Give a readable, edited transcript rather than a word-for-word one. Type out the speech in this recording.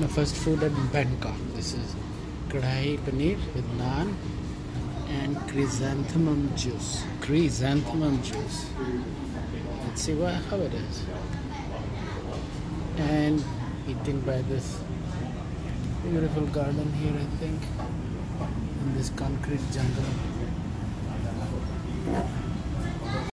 My first food at Bangkok. This is kadai paneer with naan and chrysanthemum juice. Chrysanthemum juice. Let's see how it is. And eating by this beautiful garden here, I think, in this concrete jungle.